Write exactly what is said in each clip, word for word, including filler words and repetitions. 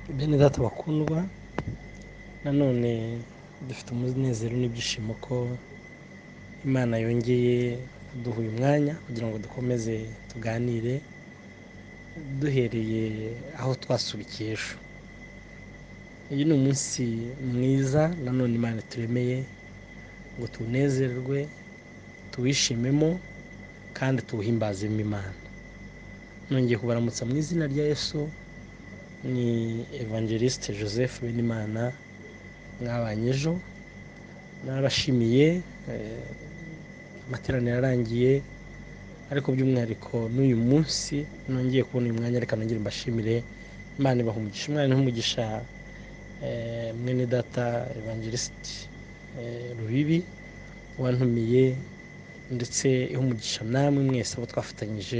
Bene data bakundwa, nanone dufite umunezero n'ibyishimo ko Imana yongeye kuduha uyu mwanya kugira ngo dukomeze tuganire duhereye aho twasubikiye ejo. Uyu ni umunsi mwiza nanone Imana ituremeye ngo tunezerwe, tuwishimemo kandi tuwuhimbazemo Imana. Nongeye kubaramutsa mu izina rya Yesu, ni Evangeliste Joseph Benimana mwabanye ejo. Narabashimiye, amateraniro arangiye, ariko by'umwihariko n'uyu munsi nongeye kubona uyu mwanya, reka nongere mbashimire. Imana ibaha umugisha. Imana iha umugisha mwene data Evangeliste Rubibi wantumiye, ndetse iha umugisha namwe mwese abo twafatanyije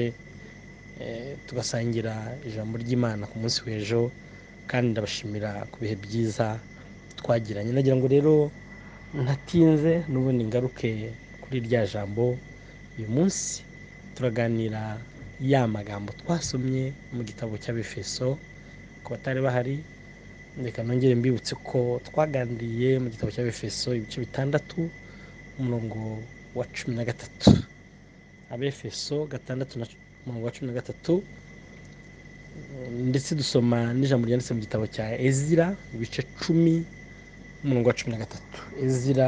tugasangira ijambo ry'Imana ku munsi w'ejo, kandi ndabashimira ku bihe byiza twagiranye. Nagira ngo rero ntatinze n'ubundi ngaruke kuri rya jambo. Uyu munsi turaganira ya magambo twasomye mu gitabo cy'Abefeso. Ku batari bahari, reka nongere mbibutse ko twaganiriye mu gitabo cy'Abefeso ibice bitandatu, umurongo wa cumi na gatatu. Abefeso gatandatu umurongo wa cumi na gatatu, ndetse dusoma n'ijambo ryanditse mu gitabo cya Ezira ibice cumi umurongo wa cumi na gatatu. Ezira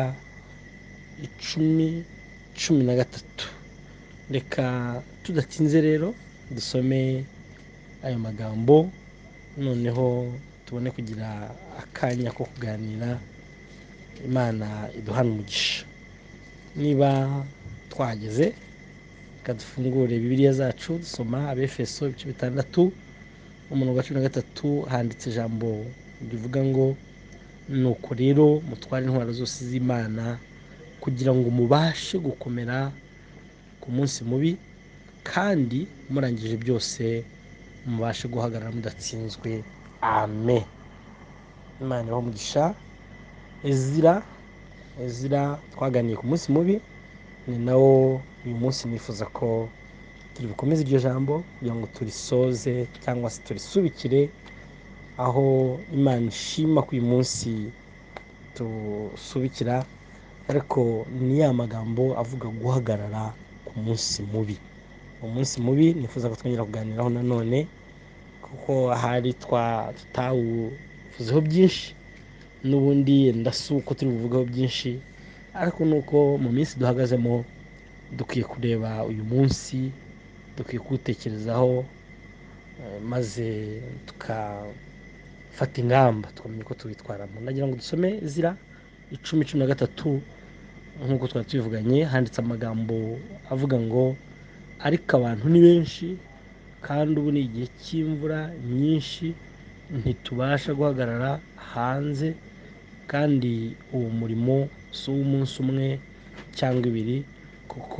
icumi cumi na gatatu. Reka tudatinze rero dusome ayo magambo, noneho tubone kugira akanya ko kuganira. Imana iduhana umugisha. Niba twageze, reka dufungure Bibiliya zacu dusoma Abefeso ibice bitandatu umurongo wa cumi na gatatu. Handitse ijambo rivuga ngo, nuko rero mutware intwaro zose z'Imana kugira ngo mubashe gukomera ku munsi mubi, kandi murangije byose mubashe guhagarara mudatsinzwe. Amen. Imana ibahe umugisha. Ezira Ezira twaganiye ku munsi mubi, ni nawo uyu munsi nifuza ko turi bukomeze iryo jambo kugira ngo turisoze cyangwa se turisubikire, aho Imana ishima ko uyu munsi tusubikira. Ariko ni ya magambo avuga guhagarara ku munsi mubi. Umunsi mubi nifuza ko twongera kuganiraho nanone, kuko ahari tutawuvuzeho byinshi, n'ubundi yenda si uko turi buvugaho byinshi, ariko ni uko mu minsi duhagazemo dukwiye kureba uyu munsi, dukwiye kuwutekerezaho, maze tukafata ingamba tukamenya uko tuwitwaramo. Nagira ngo dusome Ezira icumi cumi na gatatu. Nk'uko twari tubivuganye, handitse amagambo avuga ngo, ariko abantu ni benshi kandi ubu ni igihe cy'imvura nyinshi, ntitubasha guhagarara hanze, kandi uwo murimo si uw'umunsi umwe cyangwa ibiri, kuko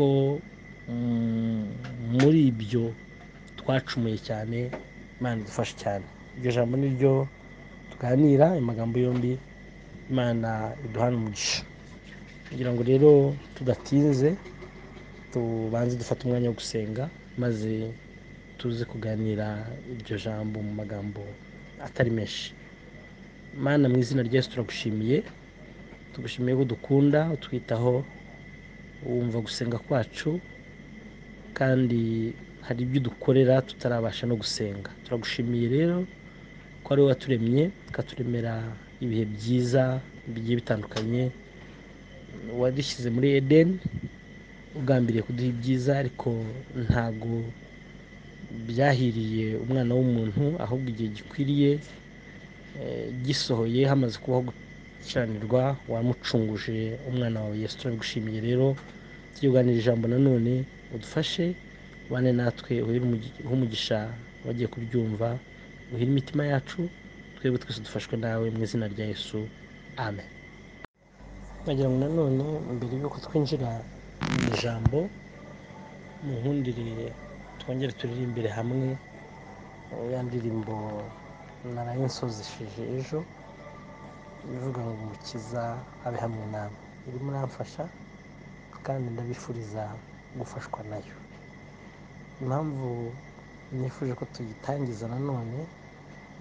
muri ibyo twacumuye cyane. Imana idufashe cyane. Iryo jambo ni ryo tuganira, ayo magambo yombi. Imana iduhana umugisha. kugira ngo rero tudatinze tubanze dufate umwanya wo gusenga, maze tuze kuganira iryo jambo mu magambo atari menshi. Mana, mu izina rya Yesu turagushimiye, tugushimiye ko dukunda, utwitaho, wumva gusenga kwacu, kandi hari ibyo udukorera tutarabasha no gusenga. Turagushimiye rero ko ari wowe waturemye, ukaturemera ibihe byiza bigiye bitandukanye. Wadushyize muri Edeni ugambiriye kuduha ibyiza, ariko ntabwo byahiriye umwana w'umuntu, ahubwo igihe gikwiriye gisohoye, hamaze kubaho gukiranirwa, wamucunguje umwana wawe Yesu. Turabigushimiye rero, tugiye kuganira ijambo nanone, udufashe ubane natwe, uhe umugisha wagiye kuryumva, uhire imitima yacu, twebwe twese dufashwe nawe, mu izina rya Yesu, amen. Nagira ngo nanone mbere y'uko twinjira mu ijambo, munkundire twongere turirimbire hamwe ya ndirimbo naraye nsozesheje ejo, ivuga ngo umukiza abe hamwe nawe. Irimo iramfasha kandi ndabifuriza gufashwa nayo. Impamvu nifuje ko tuyitangiza nanone,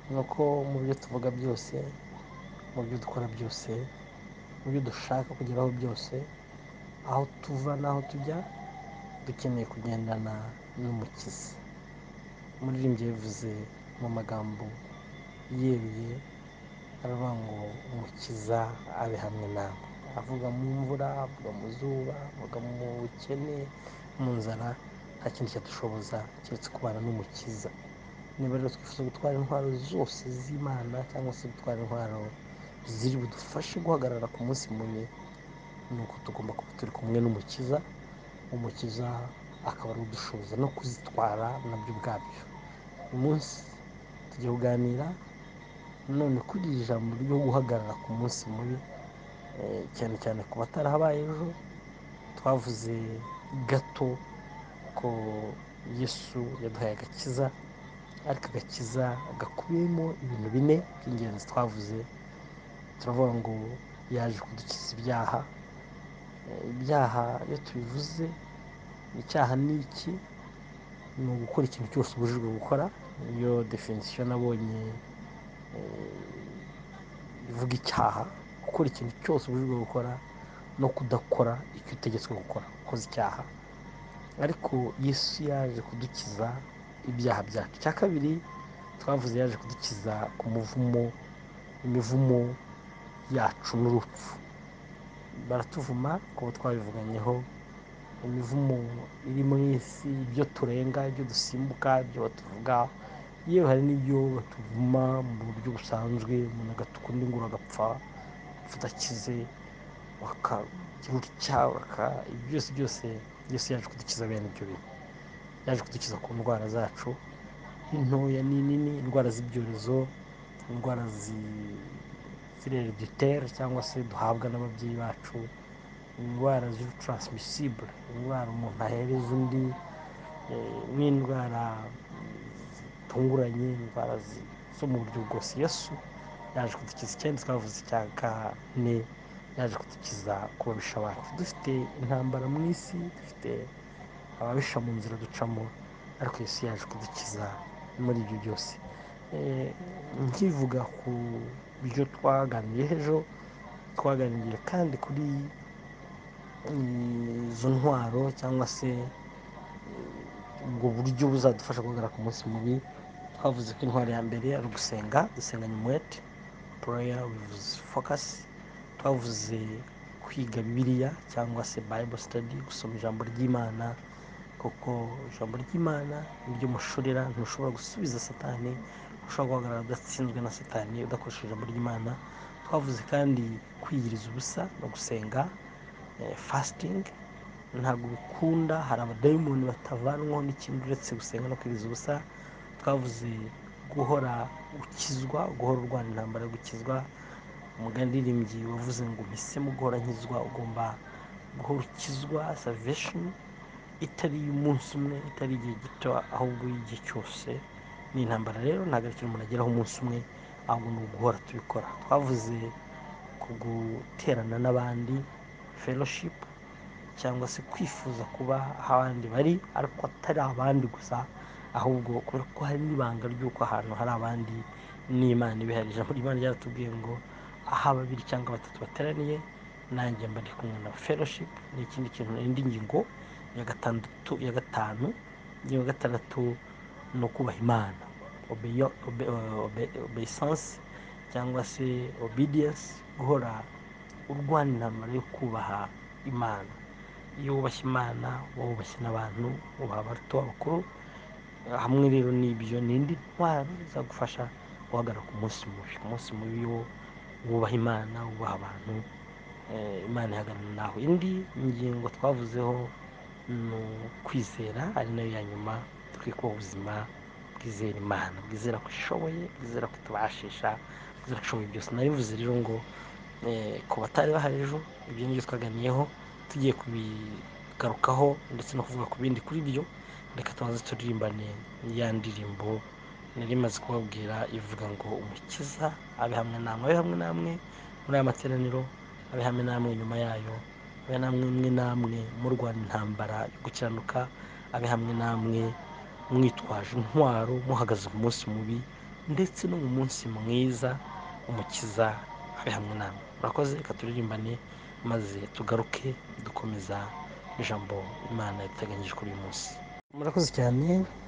ni uko mu byo tuvuga byose, mu byo dukora byose, mu byo dushaka kugeraho byose, aho tuva n'aho tujya dukeneye kugendana n'umukiza. Umuririmbyi yabivuze mu magambo yeruye, aravuga ngo umukiza abe hamwe nawe. Avuga mu mvura, avuga mu zuba, avuga mu bukene, mu nzara, nta kindi cyadushoboza keretse kubana n'umukiza. Niba rero twifuza gutwara intwaro zose z'Imana cyangwa se gutwara intwaro ziri budufashe guhagarara ku munsi mubi, ni uko tugomba kuba turi kumwe n'umukiza, umukiza akaba ari udushoboza no kuzitwara nabyo ubwabyo. Uyu munsi tugiye kuganira none kuri iri jambo ryo guhagarara ku munsi mubi, cyane cyane ku batarahabaye ejo. Twavuze gato ko Yesu yaduhaye agakiza, ariko agakiza gakubiyemo ibintu bine by'ingenzi. Twavuze turavuga ngo yaje kudukiza ibyaha. Ibyaha iyo tubivuze, icyaha ni iki? Ni ugukora ikintu cyose ubujijwe gukora. Niyo definisiyo nabonye ivuga icyaha, gukora ikintu cyose ubujijwe gukora no kudakora icyo utegetswe gukora, ukoze icyaha. Ariko Yesu yaje kudukiza ibyaha byacu. Icya kabiri twavuze yaje kudukiza ku muvumo, imivumo yacu n'urupfu. Baratuvuma kuko twabivuganyeho, imivumo iri mu isi, ibyo turenga, ibyo dusimbuka, ibyo batuvuga, yewe hari n'ibyo batuvuma mu buryo busanzwe, umuntu agatuka undi ngo agapfa udakize, bakagira utya, byose byose Yesu yaje kudukiza bene ibyo bintu. Yaje kudukiza ku ndwara zacu, intoya n'inini, indwara z'ibyorezo, indwara z'hereditaire cyangwa se duhabwa n'ababyeyi bacu, indwara ziri transmissible, indwara umuntu ahereza undi, n'indwara zitunguranye, indwara zo mu buryo bwose. Yesu yaje kudukiza. Icyenda twavuze icya kane, yaje kudukiza ku babisha bacu. Dufite intambara mu isi, dufite ababisha mu nzira ducamo, ariko Yesu yaje kudukiza muri ibyo byose. Nkivuga ku byo twaganiriye ejo, twaganiriye kandi kuri izo ntwaro cyangwa se ubwo buryo buzadufasha guhagarara ku munsi mubi. Twavuze ko intwaro ya mbere ari ugusenga, dusenganya umwete, prayer with focus. Twavuze kwiga Bibiliya cyangwa se Bible study, gusoma ijambo ry'Imana, kuko ijambo ry'Imana niryo mushorera. Ntushobora gusubiza Satani, ntushobora guhagarara udatsinzwe na Satani udakoresheje ijambo ry'Imana. Twavuze kandi kwiyiriza ubusa no gusenga, fasting. Ntabwo bikunda, hari abadayimoni batavanwaho n'ikintu uretse gusenga no kwiyiriza ubusa. Twavuze guhora ukizwa, guhora urwana intambara yo gukizwa. Umuririmbyi wavuze ngo mpisemo guhora nkizwa. Ugomba guhora ukizwa, salvation itari iy'umunsi umwe, itari igihe gito, ahubwo igihe cyose. Ni intambara rero, ntabwo ari ikintu umuntu ageraho umunsi umwe, ahubwo ni uguhora tubikora. Twavuze ku guterana n'abandi, fellowship, cyangwa se kwifuza kuba aho abandi bari, ariko atari abandi gusa, ahubwo kubera ko hari n'ibanga ry'uko ahantu hari abandi n'Imana ibihari. Ijambo ry'Imana ryaratubwiye ngo aho babiri cyangwa batatu bateraniye, nanjye mba ndi kumwe na fellowship. Ni ikindi kintu, indi ngingo ya gatandatu ya gatanu. Ingingo ya gatandatu ni ukubaha Imana, obeisance cyangwa se obedience, guhora urwana intambara yo kubaha Imana. Iyo wubashye Imana uba wubashye n'abantu, ubaha abato, abakuru. Hamwe rero n'ibyo ni indi ntwaro izagufasha guhagarara ku munsi mubi. Ku munsi mubi iyo wubaha Imana, wubaha abantu, Imana ihagarara nawe. Indi ngingo twavuzeho ni ukwizera, ari nayo ya nyuma. Dukwiye kubaho ubuzima bwizera Imana, bwizera ko ishoboye, bwizera ko itubashisha, bwizera ko ishoboye byose. Nabivuze rero ngo ku batari bahari ejo, ibyo ngibyo twaganiyeho, tugiye kubigarukaho ndetse no kuvuga ku bindi kuri byo. Reka tubanze turirimbane ya ndirimbo nari maze kubabwira ivuga ngo umukiza abe hamwe namwe, abe hamwe namwe muri aya materaniro, abe hamwe namwe nyuma yayo, abe hamwe namwe murwana intambara yo gukiranuka, abe hamwe namwe mwitwaje intwaro, muhagaze ku munsi mubi, ndetse no mu munsi mwiza umukiza abe hamwe namwe. Murakoze, reka turirimbane maze tugaruke dukomeza ijambo Imana yateganyije kuri uyu munsi. Murakoze cyane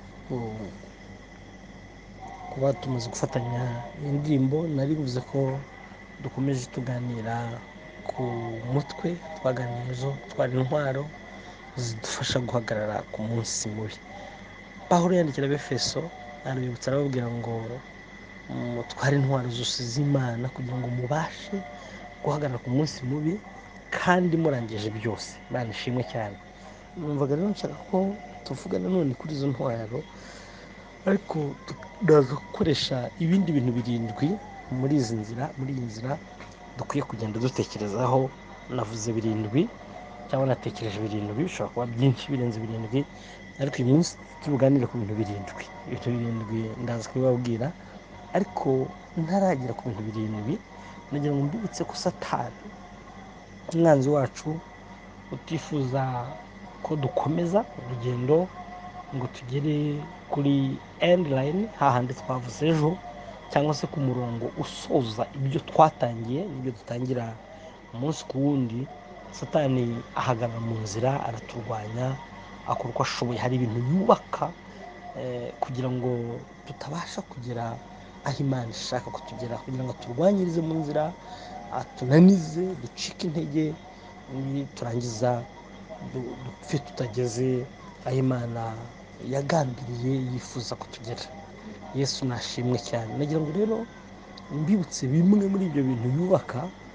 kuba tumaze gufatanya iyi ndirimbo. Nari bivuze ko dukomeje tuganira ku mutwe twaganirizo twari intwaro zidufasha guhagarara ku munsi mubi. Pawulo yandikira Abefeso arabibutsa arababwira ngo mutware intwaro zose z'Imana kugira ngo mubashe guhagarara ku munsi mubi kandi murangije byose. Imana ishimwe cyane. Numvaga rero nshaka ko tuvuga nanone kuri izo ntwaro, ariko tudaza gukoresha ibindi bintu birindwi muri izi nzira muri iyi nzira dukwiye kugenda dutekerezaho. Navuze birindwi cyangwa natekereje birindwi, bishobora kuba byinshi birenze birindwi, ariko uyu munsi tubuganire ku bintu birindwi. Ibintu birindwi ndaza kubibabwira, ariko ntaragera ku bintu birindwi nagira ngo mbibutse ko Satani umwanzi wacu utifuza ko dukomeza urugendo ngo tugere kuri end line, hahandi twavuze ejo, cyangwa se ku murongo usoza ibyo twatangiye n'ibyo dutangira umunsi ku wundi. Satani ahagarara mu nzira araturwanya, akora uko ashoboye. Hari ibintu yubaka kugira ngo tutabasha kugera aho Imana ishaka ko tugera, kugira ngo turwanyirize mu nzira, atunanize, ducike intege, turangiza dupfe tutageze aho Imana yagambiriye yifuza ko tugera. Yesu nashimwe cyane. Nagira ngo rero mbibutse bimwe muri ibyo bintu yubaka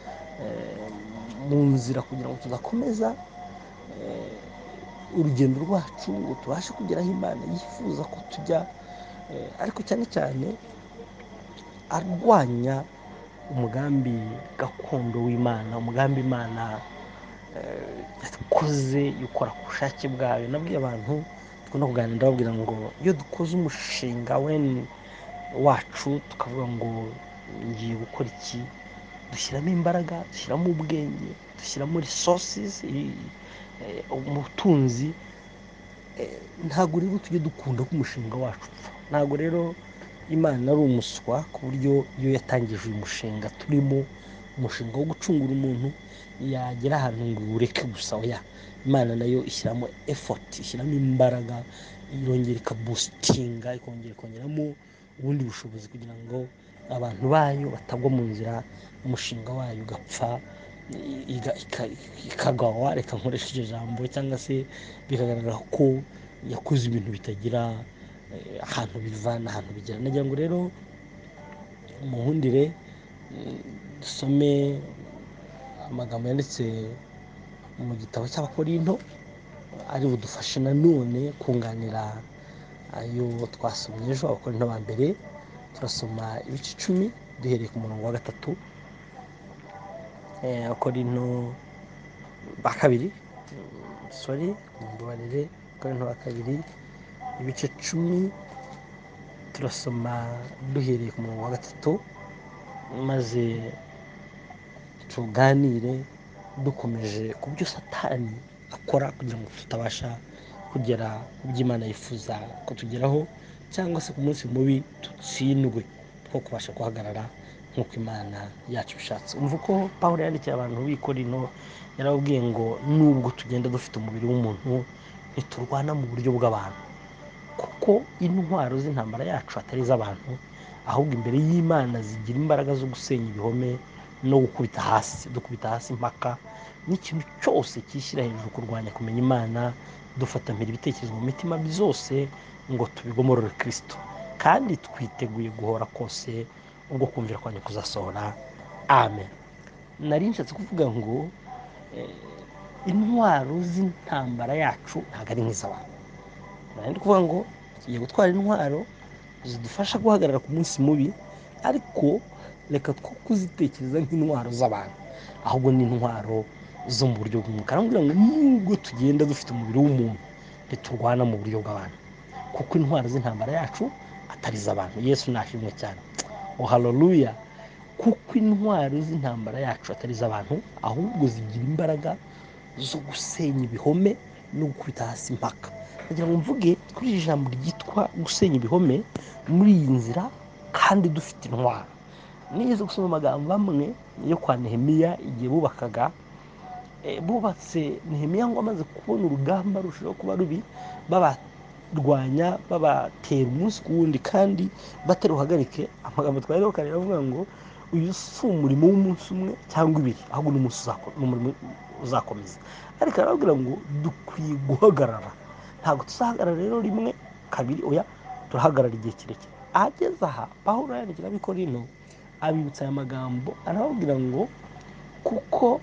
mu nzira kugira ngo tudakomeza urugendo rwacu ngo tubashe kugera aho Imana yifuza ko tujya, ariko cyane cyane arwanya umugambi gakondo w'Imana, umugambi Imana yakoze ukora ku bushake bwayo. Nabwiye abantu dukunda kuganira ndababwira ngo iyo dukoze umushinga wacu tukavuga ngo ngiye gukora iki, dushyiramo imbaraga, dushyiramo ubwenge, dushyiramo resources, umutunzi. Ntabwo rero tujye dukunda ko umushinga wacu upfa. Ntabwo rero Imana ari umuswa ku buryo iyo yatangije uyu mushinga turimo, umushinga wo gucungura umuntu, yagera ahantu ngo ureke gusa. Oya, Imana nayo ishyiramo effort, ishyiramo imbaraga, irongera ikabusitinga, ikongera ikongeramo ubundi bushobozi kugira ngo abantu bayo batagwa mu nzira, umushinga wayo ugapfa, ikagawa, reka nkoresha iryo jambo, cyangwa se bikagaragara ko yakoze ibintu bitagira ahantu biva n'ahantu bigera. Nagira ngo rero umuhundire dusome amagambo yanditse mu gitabo cy'Abakorinto ari budufashe nanone kunganira ayo twasomye ejo. Abakorinto ba mbere turasoma ibice icumi duhereye ku murongo wa gatatu. Abakorinto ba kabiri sorry mumbabarire Abakorinto ba kabiri ibice cumi turasoma duhereye ku murongo wa gatatu, maze tuganire dukomeje ku byo Satani akora kugira ngo tutabasha kugera ku byo Imana yifuza ko tugeraho, cyangwa se ku munsi mubi dutsindwe two kubasha guhagarara nk'uko Imana yacu bishatse. Umva uko Pawulo yandikiye abantu b'i Korinto, yarababwiye ngo nubwo tugenda dufite umubiri w'umuntu ntiturwana mu buryo bw'abantu, kuko intwaro z'intambara yacu atari iz'abantu, ahubwo imbere y'Imana zigira imbaraga zo gusenya ibihome no gukubita hasi dukubita hasi impaka n'ikintu cyose cyishyira hejuru kurwanya kumenya Imana, dufatamira ibitekerezo mu mitima byose ngo tubigomorore Kristo, kandi twiteguye guhora kose ubwo kumvira kwanyu kuzasohora. Amen. Nari nshatse kuvuga ngo intwaro z'intambara yacu ntabwo ari nk'iz'abantu. Nari ndi kuvuga ngo tugiye gutwara intwaro zidufasha guhagarara ku munsi mubi, ariko reka two kuzitekereza nk'intwaro z'abantu, ahubwo ni intwaro zo mu buryo bw'umwuka. Arambwira ngo nubwo tugenda dufite umubiri w'umuntu ntiturwana mu buryo bw'abantu, kuko intwaro z'intambara yacu atari iz'abantu. Yesu nashimwe cyane. Oh haleluya. Kuko intwaro z'intambara yacu atari iz'abantu, ahubwo zigira imbaraga zo gusenya ibihome no gukubita hasi impaka. Kugira ngo mvuge kuri iri jambo ryitwa gusenya ibihome muri iyi nzira kandi dufite intwaro. Nigeze gusoma amagambo amwe yo kwa Nehemiya igihe bubakaga e, bubatse Nehemiya ngo amaze kubona urugamba rushijeho kuba rubi, babarwanya babatera umunsi ku wundi kandi bataruhagarike. Amagambo twariho kare avuga ngo uyu si umurimo w'umunsi umwe cyangwa ibiri, ahubwo n'umunsi n'umurimo uzakomeza. Ariko arababwira ngo dukwiye guhagarara, ntabwo tuzahagarara rero rimwe kabiri, oya turahagarara igihe kirekire. Ahageze aha Pawulo yandikira ab'Ikorinto abibutsa aya magambo, arababwira ngo kuko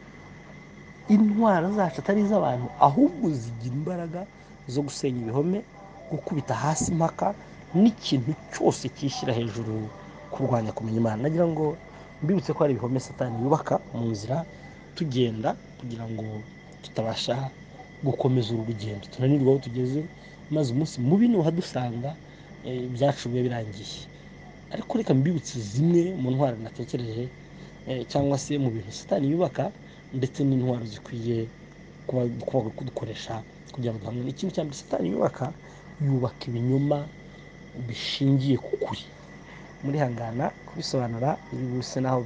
intwaro zacu atari iz'abantu ahubwo zigira imbaraga zo gusenya ibihome, gukubita hasi impaka n'ikintu cyose cyishyira hejuru kurwanya kumenya Imana. Nagira ngo mbibutse ko hari ibihome Satani yubaka mu nzira tugenda kugira ngo tutabasha gukomeza uru rugendo, tunanirwa aho tugeze, maze umunsi mubi nuhadusanga ibyacu bibe birangiye. Ariko reka mbibutse zimwe mu ntwaro natekereje cyangwa se mu bintu Satani yubaka ndetse n'intwaro zikwiye kuba kudukoresha kugira ngo duhamwe. Ikintu cya mbere Satani yubaka, yubaka ibinyoma bishingiye ku kuri. Muri hangana kubisobanura biri buse naho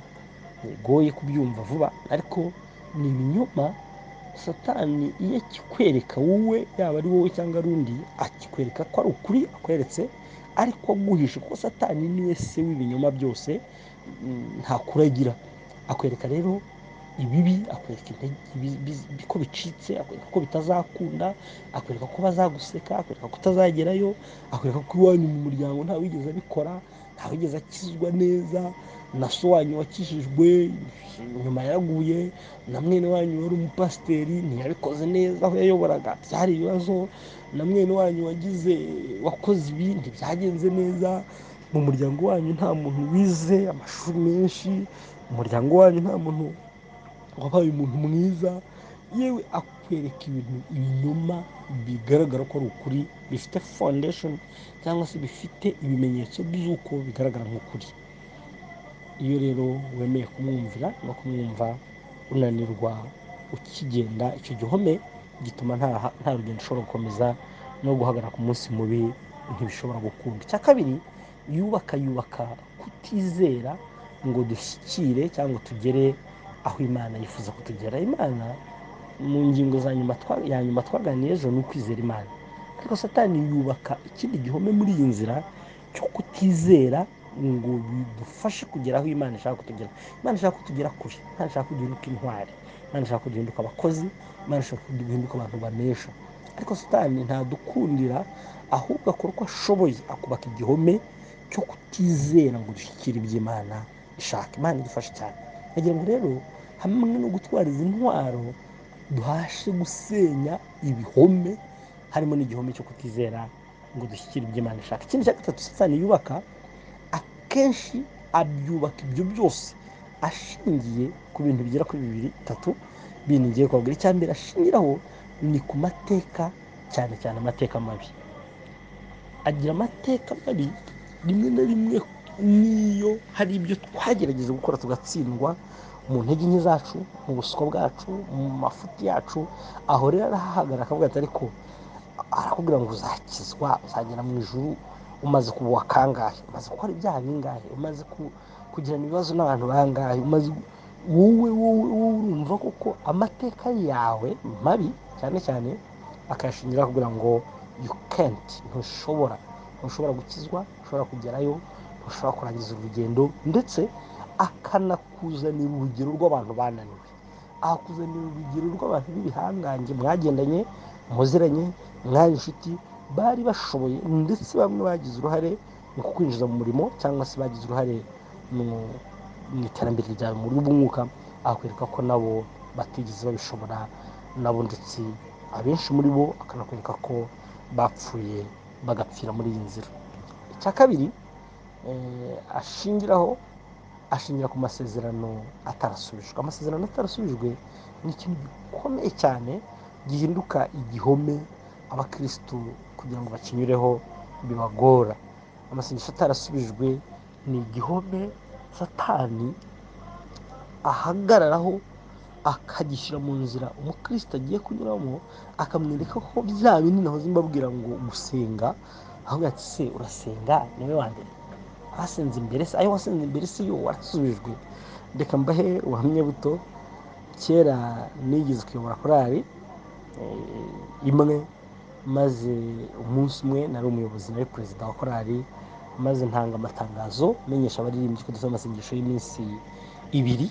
bigoye kubyumva vuba, ariko ni ibinyoma Satani iyo akikwereka wowe, yaba ari wowe cyangwa ari undi, akikwereka ko ari ukuri akweretse, ariko aguhisha, kuko Satani niwe se w'ibinyoma byose, nta kuragira. Akwereka rero ibibi, akwereka intege ko bicitse, akwereka ko bitazakunda, akwereka ko bazaguseka, akwereka ko utazagerayo, akwereka ko iwanyu mu muryango nta wigeze abikora, nta wigeze akizwa neza, na so wanyu wakijijwe nyuma yaraguye, na mwene wanyu wari umupasiteri ntiyabikoze neza aho yayoboraga, byari ibibazo, na mwene wanyu wagize wakoze ibi ntibyagenze neza, mu muryango wanyu nta muntu wize amashuri menshi, mu muryango wanyu nta muntu wabaye umuntu mwiza. Yewe akwereka ibintu ibinyoma bigaragara ko ari ukuri, bifite foundation cyangwa se bifite ibimenyetso by'uko bigaragara nk'ukuri. Iyo rero wemeye kumwumvira no kumwumva unanirwa ukigenda, icyo gihome gituma nta nta rugendo ushobora gukomeza, no guhagarara ku munsi mubi ntibishobora gukunda. Icya kabiri, yubaka yubaka kutizera ngo dushyikire cyangwa tugere aho Imana yifuza kutugera. Imana mu ngingo za nyuma ya nyuma twaganiye ejo ni ukwizera Imana, ariko Satani yubaka ikindi gihome muri iyi nzira cyo kutizera ngo bidufashe kugera aho Imana ishaka kutugera. Imana ishaka kutugera kure, Imana ishaka kuduhinduka intwari, Imana ishaka kuduhinduka abakozi, Imana ishaka kuduhinduka abantu banesha. Ariko Satani ntadukundira, ahubwo akora uko ashoboye akubaka igihome cyo kutizera ngo dushyikire iby'Imana ishaka. Imana idufashe cyane. Nagira ngo rero hamwe no gutwara izi ntwaro duhashe gusenya ibihome, harimo n'igihome cyo kutizera ngo dushyikire iby'Imana ishaka. Ikindi cya gatatu Satani yubaka, akenshi abyubaka ibyo byose ashingiye ku bintu bigera kuri bibiri bitatu bintu ngiye kubabwira. Icya mbere ashingiraho ni ku mateka, cyane cyane amateka mabi. Agira amateka mabi rimwe na rimwe, niyo hari ibyo twagerageje gukora tugatsindwa mu ntege nke zacu, mu buswa bwacu, mu mafuti yacu, aho rero arahahagarara akavuga ati ariko arakubwira ngo uzakizwa, uzagera mu ijuru umaze kuba wakangahe, umaze gukora ibyaha bingahe, umaze kugirana ibibazo n'abantu bangahe, umaze wowe wowe urumva koko amateka yawe mabi cyane cyane akayashingira kugira ngo you can't, ntushobora ntushobora gukizwa, ntushobora kugerayo, ntushobora kurangiza urugendo, ndetse akanakuzanira urugero rw'abantu bananiwe, akakuzanira urugero rw'abantu b'ibihangange mwagendanye, muziranye, mwari inshuti, bari bashoboye, ndetse bamwe bagize uruhare mu kukwinjiza mu murimo cyangwa se bagize uruhare mu iterambere ryawe mu buryo bw'umwuka, akakwereka ko nabo batigeze babishobora nabo, ndetse abenshi muri bo akanakwereka ko bapfuye bagapfira muri iyi nzira. Icya kabiri ashingiraho, ashingira ku masezerano atarasubijwe. Amasezerano atarasubijwe ni ikintu gikomeye cyane gihinduka igihome abakristo kugira ngo bakinyureho bibagora. Amasengesho atarasubijwe ni igihome Satani ahagararaho akagishyira mu nzira umukristo agiye kunyuramo, akamwereka ko bya bindi nahoze mbabwira ngo gusenga, aho ati se urasenga niwe wande, hasenze imbere se ayo wasenze imbere se yo warasubijwe. Reka mbahe ubuhamya buto. Kera nigeze kuyobora korali imwe, maze umunsi umwe nari umuyobozi nari perezida wa korali, maze ntanga amatangazo menyesha abaririmbyi ko dufite amasengesho y'iminsi ibiri.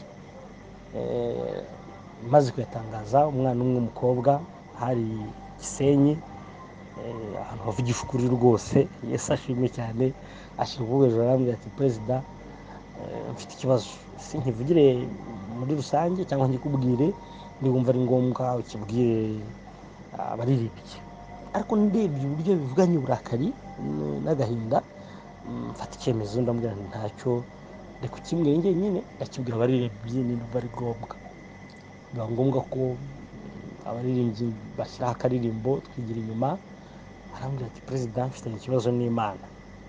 Maze kuyatangaza, umwana umwe w'umukobwa, hari Gisenyi, ahantu havugisha ukuri rwose, Yesu ashimwe cyane, ashyira ukuboko hejuru arambwira ati perezida, mfite ikibazo, sinkivugire muri rusange cyangwa nkikubwire, ndigumva ari ngombwa ukibwire abaririmbyi. Ariko ndebye uburyo bivuganye uburakari n'agahinda, mfata icyemezo ndamubwira nti ntacyo, reka ukimwe njyenyine ndakibwira abaririmbyi niba ari ngombwa. Biba ngombwa ko abaririmbyi bashyiraho akaririmbo twigira inyuma. Arambwira ati perezida, mfitanye ikibazo n'Imana.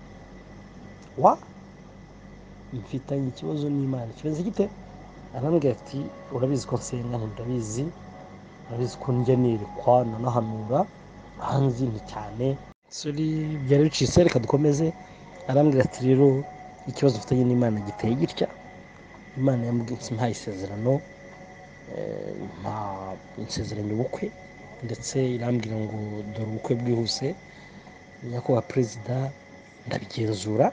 Wa mfitanye ikibazo n'Imana, ikibazo gite? Arambwira ati urabizi ko nsenga? Ndabizi. Urabizi ko njya nerekwa nanahanura, hanzi nti cyane. Sori byari bicitse, reka dukomeze. Arambwira ati rero ikibazo mfitanye n'Imana giteye gitya. Imana yampaye isezerano, mpa insezeranya ubukwe, ndetse irambwira ngo dore ubukwe bwihuse. Nyakubahwa perezida, ndabigenzura,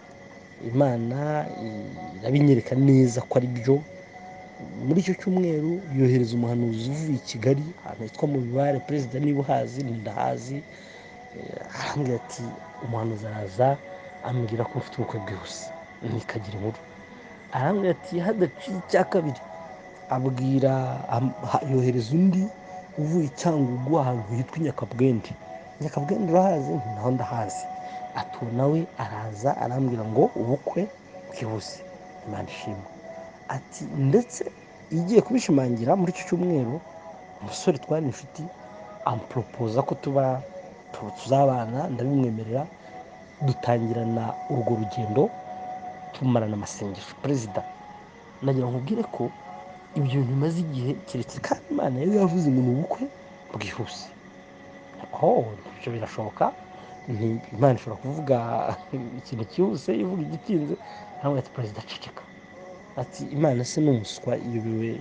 Imana irabinyereka neza ko ari byo. Muri icyo cyumweru yohereza umuhanuzi uvuye i Kigali ahantu hitwa mu Bibare, perezida niba uhazi, ndahazi. Arambwira ati umuhanuzi araza ambwira ko mfite ubukwe bwihuse, nikagira inkuru. Arambwira ati hadaciye icya kabiri, abwira yohereza undi uvuye i Cyangugu ahantu hitwa Nyakabwende. Nyakabwende urahazi? Naho ndahazi. Ati nawe araza arambwira ngo ubukwe bwihuse, Imana ishimwe. Ati ndetse igiye kubishimangira muri icyo cyumweru, umusore twari inshuti amporopoza ko tuba tuzabana, ndabimwemerera, dutangirana urwo rugendo, tumarana amasengesho. Perezida, nagira nkubwire ko ibyo bintu bimaze igihe keretse kandi Imana yari yavuze ngo ni ubukwe bwihuse. Oh, ibyo birashoboka, Imana ishobora kuvuga ikintu cyihuse ivuga igitinze. Ntabwo ati perezida ceceka. Ati Imana se ni umuswa iyobewe?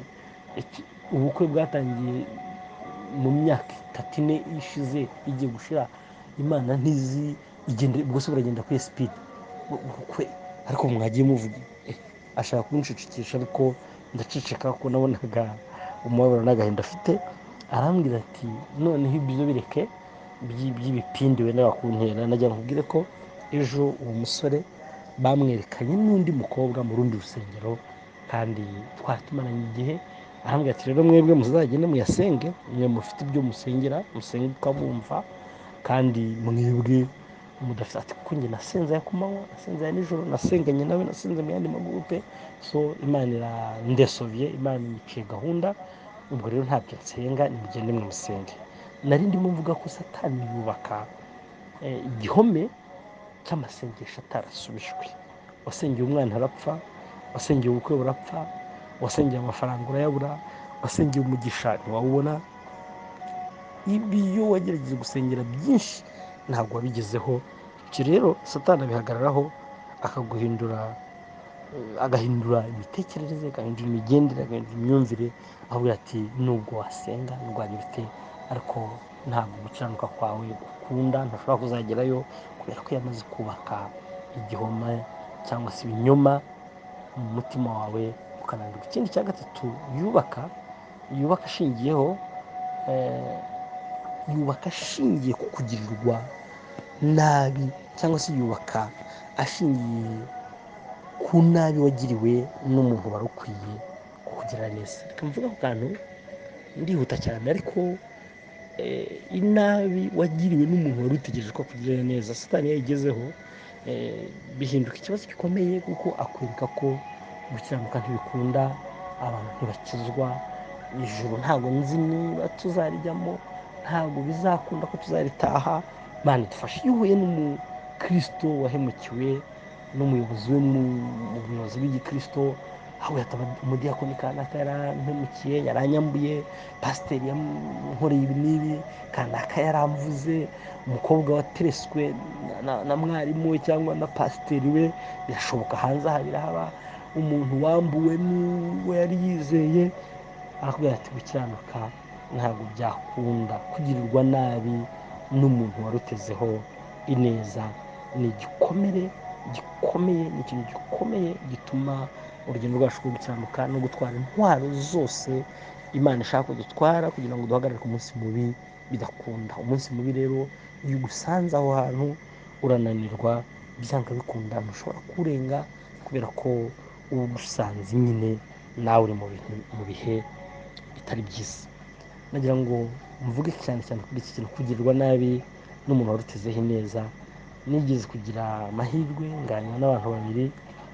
Ubukwe bwatangiye mu myaka itatu ine ishize igiye gushira, Imana ntizi igende bwose buragenda kuri sipidi ubukwe, ariko mwagiye muvuga. Ashaka kunshicikisha, ariko ndaceceka ko nabonaga umubabaro n'agahinda afite. Arambwira ati noneho ibyo bireke by'ibipindi wenda wakuntera. Najya nkubwire ko ejo uwo musore bamwerekanye n'undi mukobwa mu rundi rusengero, kandi twari tumaranye igihe. Arambwira ati rero mwebwe muzagende muyasenge, mwe mufite ibyo musengera musenge twabumva, kandi mwebwe mudafite. Ati kuko njye nasenze aya ku manywa, nasenze aya nijoro, nasenganye nawe, nasenze mu yandi magurupe, so Imana irandesovye, Imana imiciye gahunda. Ubwo rero ntabyo nsenga, nimugende mwe musenge. Nari ndimo mvuga ko Satani yubaka igihome cy'amasengesho atarasubijwe. Wasengeye umwana arapfa, wasengeye ubukwe burapfa, wasengeye amafaranga urayabura, wasengeye umugisha ntiwawubona. Ibyo wagerageje gusengera byinshi ntabwo wabigezeho. Icyo rero Satani abihagararaho, akaguhindura, agahindura imitekerereze, agahindura imigendere, agahindura imyumvire, avuga ati nubwo wasenga ndwanya bite, ariko ntabwo gukiranuka kwawe ukunda ntashobora kuzagerayo, kubera ko yamaze kubaka igihome cyangwa se ibinyoma mu mutima wawe ukananirwa. Ikindi cya gatatu yubaka yubaka ashingiyeho yubaka ashingiye ku kugirirwa nabi, cyangwa se yubaka ashingiye ku nabi wagiriwe n'umuntu wari ukwiye kukugira neza. Reka mvuga ku kantu ndihuta cyane, ariko inabi wagiriwe n'umuntu wari utegereje ko akugirira neza, Satani yayigezeho, bihinduka ikibazo gikomeye, kuko akwereka ko gukiranuka ntibikunda, abantu ntibakizwa, ijuru ntabwo nzi niba tuzarijyamo, ntabwo bizakunda ko tuzaritaha. Imana idufashe. Iyo uhuye n'umukristo wahemukiwe n'umuyobozi we mu buyobozi bw'igikristo, aho yataba umudiyakoni kanaka yarampemukiye, yaranyambuye, pasiteri yankoreye ibi n'ibi, kanaka yaramvuze, umukobwa watereswe na- na- na mwarimu we cyangwa na pasiteri we, birashoboka hanze aha birahaba, umuntu wambuwe n'uwo yari yizeye, arakubwira ati gukiranuka ntabwo byakunda, kugirirwa nabi n'umuntu warutezeho ineza ni igikomere gikomeye, ni ikintu gikomeye gituma urugendo rwacu rwo gukiranuka no gutwara intwaro zose Imana ishaka ko dutwara kugira ngo duhagarare ku munsi mubi bidakunda. Umunsi mubi rero iyo ugusanze aho hantu urananirwa, byanga bikunda ntushobora kurenga kubera ko uba ugusanze nyine nawe uri mu bintu- mu bihe bitari byiza. Nagira ngo mvuge cyane cyane kuri iki kintu, kugirirwa nabi n'umuntu warutezeho ineza. Nigeze kugira amahirwe nganira n'abantu babiri,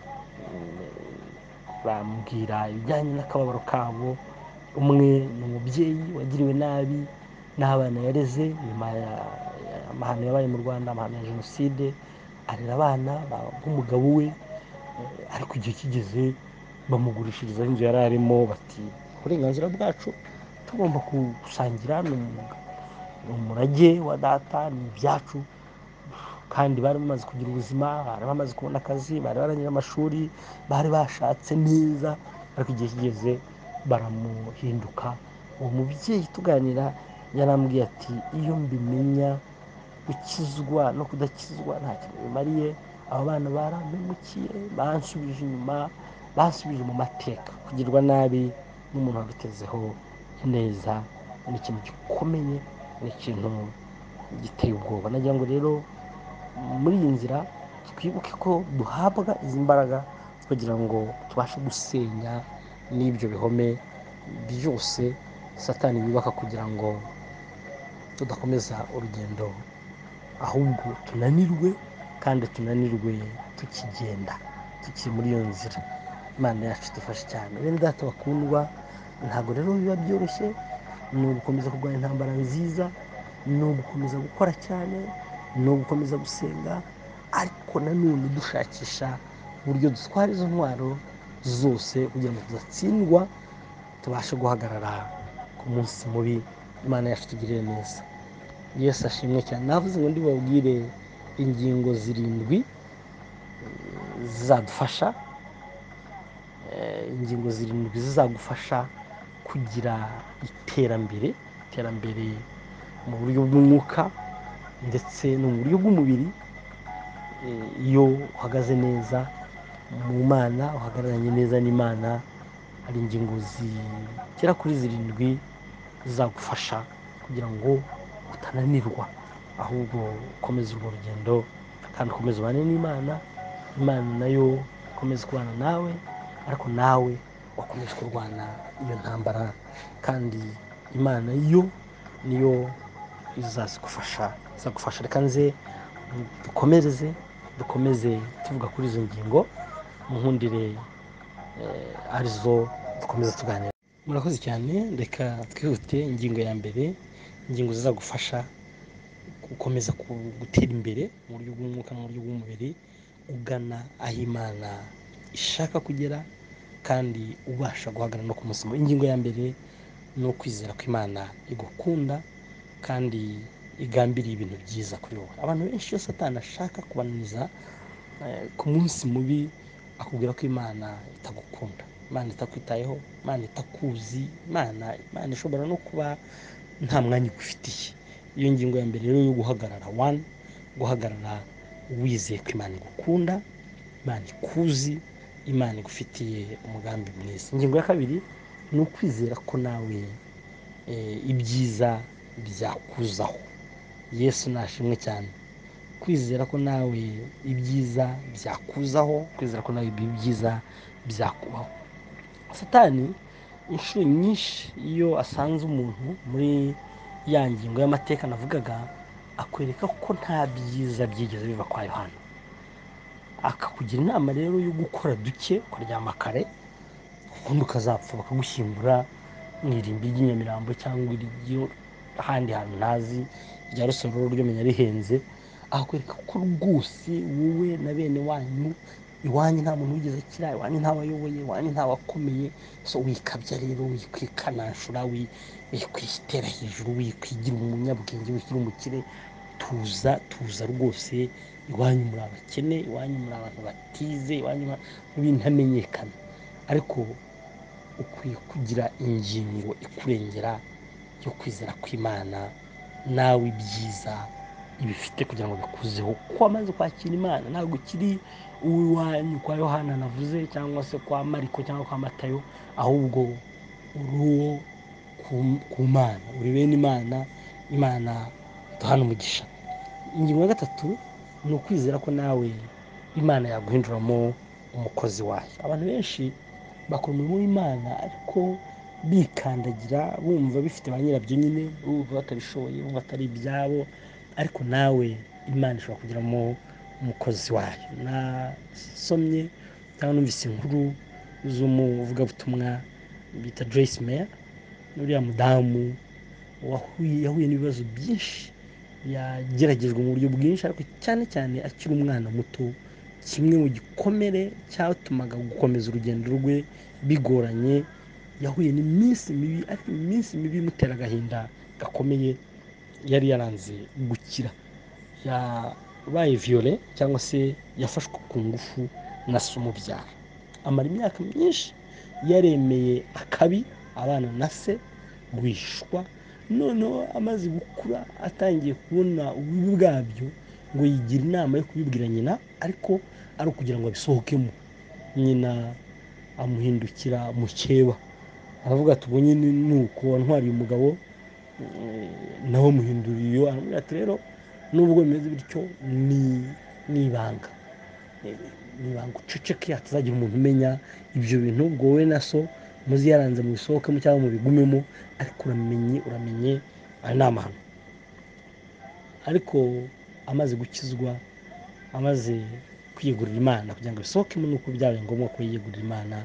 bambwira ibijyanye n'akababaro kabo. Umwe ni umubyeyi wagiriwe nabi n'abana yareze nyuma ya- y'amahano yabaye mu Rwanda, amahano ya Jenoside, arera abana ba- b'umugabo we, eh, ariko igihe kigeze bamugurishirizaho inzu yari arimo, bati uburenganzira bwacu tugomba gusangira, ni umu- ni umurage wa data, ni ibyacu, kandi bari bamaze kugira ubuzima, bari bamaze kubona akazi, bari barangije amashuri, bari bashatse neza, ariko igihe kigeze baramuhinduka. Uwo mubyeyi tuganira yarambwiye ati iyo mbimenya gukizwa no kudakizwa nta kintu bimariye, abo bana barampemukiye, bansubije inyuma, bansubije mu mateka. Kugirwa nabi n'umuntu warutezeho ineza ni ikintu gikomeye, ni ikintu giteye ubwoba. Nagira ngo rero muri iyi nzira twibuke ko duhabwa izi mbaraga kugira ngo tubashe gusenya n'ibyo bihome byose Satani yubaka kugira ngo tudakomeza urugendo, ahubwo tunanirwe, kandi tunanirwe tukigenda, tukiri muri iyo nzira. Imana yacu idufashe cyane. Bene data bakundwa, ntabwo rero biba byoroshye, ni ugukomeza kurwanya intambara nziza, ni ugukomeza gukora cyane, ni ugukomeza gusenga, ariko nanone dushakisha uburyo dutwara izo ntwaro zose kugira ngo tudatsindwa, tubashe guhagarara ku munsi mubi. Imana yacu tugirire neza. Yesu ashimwe cyane. Navuze ngo ndibabwire ingingo zirindwi zizadufasha, eh, ingingo zirindwi zizagufasha kugira iterambere, iterambere mu buryo bw'umwuka ndetse no mu buryo bw'umubiri. Eh, iyo uhagaze neza mu Mana, uhagararanye neza n'Imana, hari ingingo zigera kuri zirindwi zizagufasha kugira ngo utananirwa, ahubwo ukomeze urwo rugendo kandi ukomeze ubane n'Imana, Imana nayo ikomeze kubana nawe, ariko nawe wakomeje kurwana iyo ntambara, kandi Imana yo niyo izazigufasha, izagufasha. Reka nze dukomereze dukomeze tuvuga kuri izo ngingo, munkundire eh, arizo dukomeza tuganira. Murakoze cyane. Reka twihute. Ingingo ya mbere, ingingo zizagufasha gukomeza ku- gutera imbere mu buryo bw'umwuka no mu buryo bw'umubiri, ugana aho Imana ishaka kugera, kandi ubasha guhagarara no ku munsi mubi. Ingingo ya mbere ni ukwizera ko Imana igukunda kandi igambiriye ibintu byiza kuri wowe. Abantu benshi iyo Satani ashaka kubananiza eh, ku munsi mubi, akubwira ko Imana itagukunda, Imana itakwitayeho, Imana itakuzi, Imana Imana ishobora no kuba nta mwanya igufitiye. Iyo ngingo ya mbere rero yo guhagarara, one, guhagarara wizeye ko Imana igukunda, Imana ikuzi, Imana igufitiye umugambi mwiza. Ingingo ya kabiri ni ukwizera ko nawe eh, ibyiza byakuzaho. Yesu nashimwe cyane. Kwizera ko nawe ibyiza byakuzaho, kwizera ko nawe ibyiza byakubaho. Satani inshuro nyinshi iyo asanze umuntu muri ya ngingo y'amateka navugaga, akwereka ko nta byiza byigeze biva kwa Yohana, akakugira inama rero yo gukora duke, ukaryama kare, ubundi ukazapfa bakagushyingura mu irimbi ry'inyamirambo cyangwa iry'ahandi hantu ntazi, rya Rusororo ryo menya rihenze. Akakwereka ko rwose wowe na bene wanyu iwanyu nta muntu wigeze akira, iwanyu nta wayoboye, iwanyu nta wakomeye. So wikabya rero, wikwikanashura, wikwitera hejuru, wikwigira umunyabwenge, wishyira umukire. tuza tuza rwose, iwanyu muri abakene, iwanyu muri abantu batize, iwanyu b'intamenyekana. Ariko ukwiye kugira ingingo ikurengera yo kwizera kw'Imana, nawe ibyiza ibifite kugira ngo bikuzeho ko wamaze kwakira Imana. Ntabwo ukiri uw'iwanyu kwa Yohana navuze, cyangwa se kwa Mariko cyangwa kwa Matayo, ahubwo uri uwo ku Mana, uri bene Imana. Imana duhana umugisha. Ingingo ya gatatu ni ukwizera ko nawe Imana yaguhinduramo umukozi wayo. Abantu benshi bakora umurimo w'Imana ariko bikandagira, bumva bifite ba nyirabyo nyine, bumva batabishoboye, bumva atari ibyabo. Ariko nawe Imana ishobora kugiramo umukozi wayo. Nasomye cyangwa numvise inkuru z'umuvugabutumwa bita Joyce Meyer, uriya mudamu yahuye n'ibibazo byinshi, yageragejwe mu buryo bwinshi, ariko cyane cyane akiri umwana muto. Kimwe mu gikomere cyatumaga gukomeza urugendo rwe bigoranye, yahuye n'iminsi mibi, ariko iminsi mibi imutera agahinda gakomeye. Yari yaranze gukira, yabaye viole cyangwa se yafashwe ku ngufu na se umubyara. Amara imyaka myinshi yaremeye akabi, abana na se rwishwa. Noneho amaze gukura, atangiye kubona ububi bwabyo, ngo yigira inama yo kubibwira nyina, ariko ari ukugira ngo abisohokemo. Nyina amuhindukira mukeba, aravuga ati ubwo nyine nuko wantwariye umugabo, nawe muhinduriye iyo. Aramubwira ati rero nubwo bimeze bityo, ni ibanga, ni ibanga, uceceke, hatazagira umuntu umenya ibyo bintu. Ubwo wowe na so muzi yaranze mu bisohokemo cyangwa mu bigumemo, ariko uramenye uramenye aya ni amahano. Ariko amaze gukizwa, amaze kwiyegurira Imana kugira ngo bisohokemo, nuko byabaye ngombwa ko yiyegurira Imana.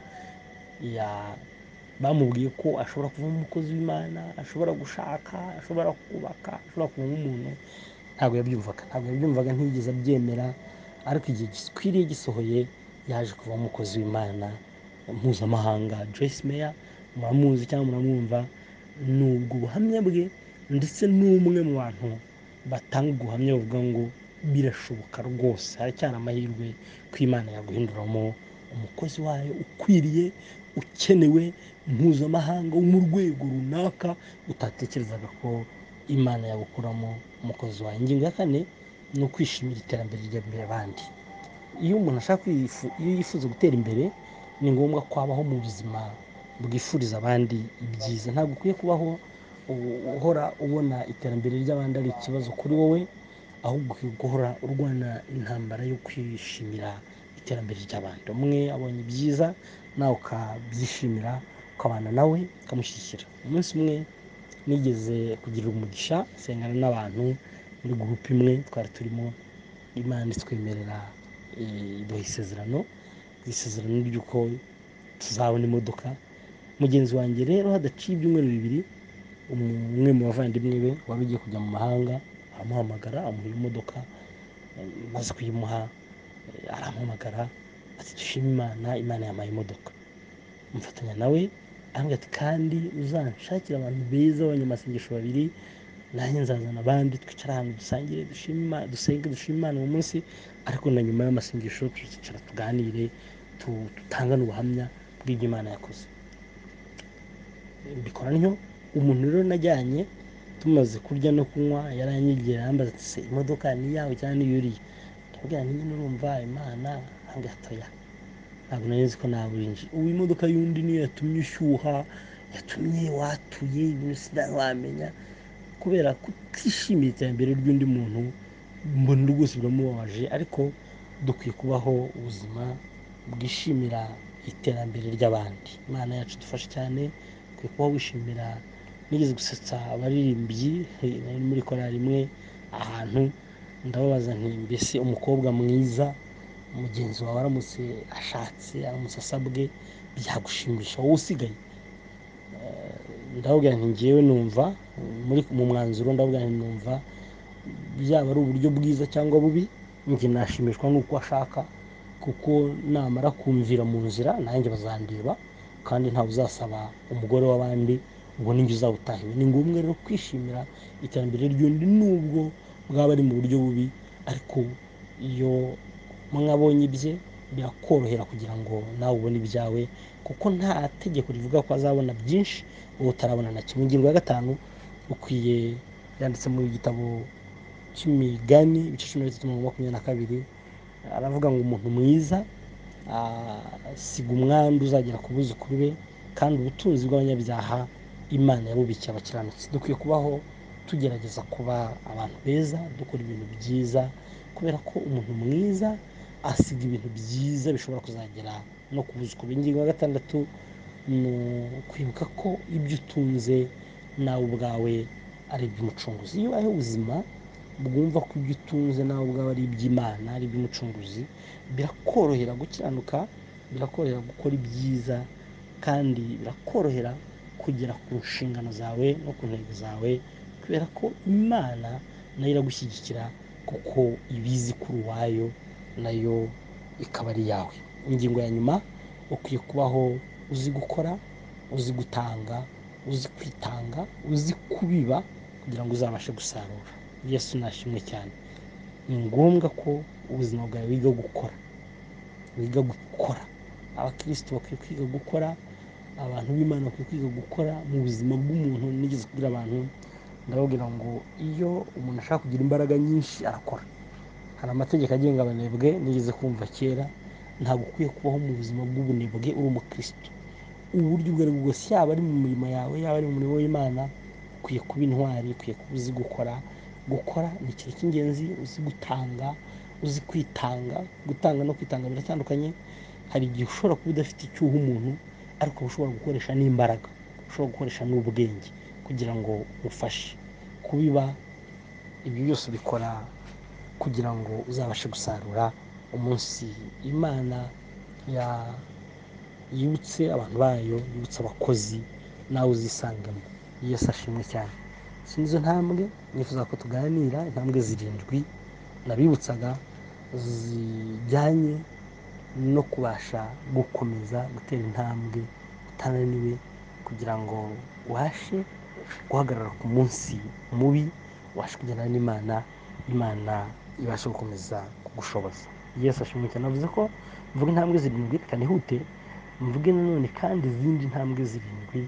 Bamubwiye ko ashobora kuba umukozi w'Imana, ashobora gushaka, ashobora kubaka, ashobora kuba umuntu. Ntabwo yabyumvaga, ntabwo yabyumvaga, ntiyigeze abyemera. Ariko igihe gikwiriye gisohoye, yaje kuba umukozi w'Imana mpuzamahanga. Joyce Meyer muramuzi cyangwa muramwumva, n'ubwo buhamya bwe, ndetse n'umwe mu bantu batanga ubuhamya bavuga ngo birashoboka rwose, haracyari amahirwe ko Imana yaguhinduramo umukozi wayo ukwiriye, ukenewe, mpuzamahanga, wo mu rwego runaka utatekerezaga ko Imana yagukuramo umukozi wayo. Ingingo ya kane ni ukwishimira iterambere ry'abandi. Iyo umuntu ashaka iyo yifuza gutera imbere, ni ngombwa ko abaho mu buzima bwifuriza abandi ibyiza. Ntabwo ukwiye kubaho uhora ubona iterambere ry'abandi ari ikibazo kuri wowe, ahubwo ukwiye guhora urwana intambara yo kwishimira iterambere ry'abandi. Umwe abonye byiza, nawe ukabyishimira, ukabana nawe, ukamushyigikira. Umunsi umwe nigeze kugira umugisha nsengana n'abantu muri gurupe imwe twari turimo. Imana itwemerera iduha isezerano, isezerano ry'uko tuzabona imodoka. Mugenzi wanjye rero hadaciye ibyumweru bibiri, umwe mu bavandimwe be wari ugiye kujya mu mahanga aramuhamagara, amuha imodoka. Maze kuyimuha aramuhamagara ati dushime Imana, Imana yampaye imodoka. Mfatanya nawe, arambwira ati kandi uzanshakira abantu beza b'abanyamasengesho babiri, nanjye nzazana abandi, twicara ahantu dusangire, dushime Imana, dusenge, dushime Imana uwo munsi, ariko na nyuma y'amasengesho tuzicara tuganire, tutangane ubuhamya bw'ibyo Imana yakoze. Mbikora ntyo. Umuntu rero najyanye tumaze kurya no kunywa yaranyegera, yambaza ati se imodoka ni yawe cyangwa ni yuriye? Ndabwira nti nyine urumva Imana, ambwira atoya, ntabwo nari nzi ko nawinji. Ubu imodoka y'undi niyo yatumye ushyuha, yatumye watuye ibintu sinawamenya, kubera kutishimira iterambere ry'undi muntu. Mbona rwose biramubabaje. Ariko dukwiye kubaho ubuzima bwishimira iterambere ry'abandi. Imana yacu dufashe cyane, dukwiye kubaho wishimira. Nigeze gusetsa abaririmbyi, nari muri korali imwe ahantu, ndababaza nti mbese umukobwa mwiza mugenzi wawe aramutse ashatse, aramutse asabwe, byagushimisha wowe usigaye? Ndababwira nti ngewe numva muri mu mwanzuro, ndababwira nti numva byaba ari uburyo bwiza cyangwa bubi, njye nashimishwa n'uko ashaka, kuko namara kumvira mu nzira nanjye bazandeba kandi ntawe uzasaba umugore w'abandi ngo ninjye uzawutahiwe. Ni ngombwa rero kwishimira iterambere ry'undi nubwo bwaba ari mu buryo bubi, ariko iyo mwabonye ibye birakorohera kugira ngo nawe ubone ibyawe, kuko nta tegeko rivuga ko azabona byinshi wowe utarabona na kimwe. Ingingo ya gatanu ukwiye yanditse mu gitabo cy'imigani ibice cumi na bitatu mirongo makumyabiri na kabiri, aravuga ngo umuntu mwiza asiga umwandu uzagera ku buzukuru be, kandi ubutunzi bw'abanyabyaha Imana yabubikiye abakiranutsi. Dukwiye kubaho tugerageza kuba abantu beza, dukora ibintu byiza, kubera ko umuntu mwiza asiga ibintu byiza bishobora kuzagera no ku buzukuru. Ingingo ya gatandatu ni ukwibuka ko ibyo utunze nawe ubwawe ari iby'umucunguzi. Iyo ubayeho ubuzima bwumva ko ibyo utunze nawe ubwawe ari iby'Imana, ari iby'umucunguzi, birakorohera gukiranuka, birakorohera gukora ibyiza, kandi birakorohera kugera ku nshingano zawe no ku ntego zawe, kubera ko Imana nayo iragushyigikira kuko ibizi kuri uwayo nayo ikaba ari yawe. Ingingo ya nyuma, ukwiye kubaho uzi gukora, uzi gutanga, uzi kwitanga, uzi kubiba kugira ngo uzabashe gusarura. Yesu nashimwe cyane. Ni ngombwa ko ubuzima bwawe wiga gukora, wiga gukora. Abakristo bakwiye kwiga gukora, abantu b'Imana bakwiye kwiga gukora mu buzima bw'umuntu. Nigeze kubwira abantu ndababwira ngo iyo umuntu ashaka kugira imbaraga nyinshi arakora. Hari amategeko agenga abanebwe nigeze kumva kera, ntabwo ukwiye kubaho mu buzima bw'ubunebwe uri umukristo. Uburyo ubwo ari bwo bwose, yaba ari mu mirimo yawe, yaba ari mu murimo w'Imana, ukwiye kuba intwari, ukwiye kuba uzi gukora. Gukora ni ikintu cy'ingenzi, uzi gutanga, uzi kwitanga. Gutanga no kwitanga biratandukanye. Hari igihe ushobora kuba udafite icyo uha umuntu, ariko ushobora gukoresha n'imbaraga, ushobora gukoresha n'ubwenge kugira ngo ufashe. Kubiba, ibyo byose ubikora kugira ngo uzabashe gusarura umunsi Imana yibutse abantu bayo, yibutse abakozi, nawe uzisangamo. Yesu ashimwe cyane. Izi nizo ntambwe nifuza ko tuganira, intambwe zirindwi nabibutsaga zijyanye no kubasha gukomeza gutera intambwe utananiwe, kugira ngo ubashe guhagarara ku munsi mubi, ubashe kugendana n'Imana, Imana ibashe gukomeza kugushoboza. Yesu ashimwe cyane. Navuze ko mvuga intambwe zirindwi, reka nihute mvuge nanone kandi izindi ntambwe zirindwi